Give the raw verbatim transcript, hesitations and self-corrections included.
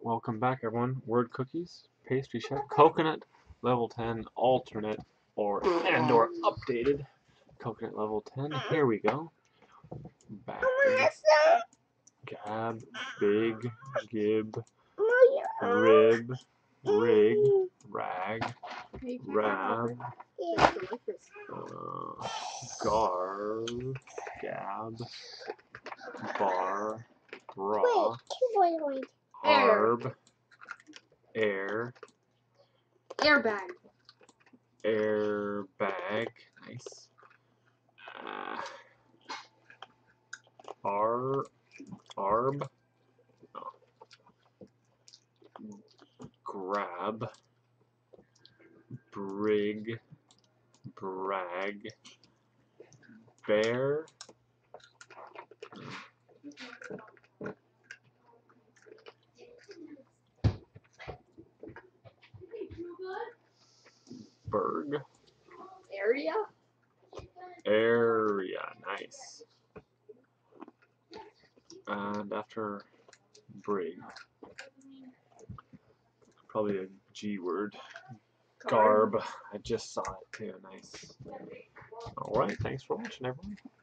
Welcome back, everyone. Word cookies, pastry chef, coconut, level ten, alternate, or and or updated. Coconut level ten. Here we go. Bag, gab, big, gib, rib, rig, rag, rab, uh, garb, gab, bar, bra, arb, air, Airbag. airbag, nice. Uh, ar, arb, oh, grab, brig, brag, bear, berg, Area. area, nice. And after brig, probably a G word. Garb. I just saw it too. Nice. Alright, thanks for watching, everyone.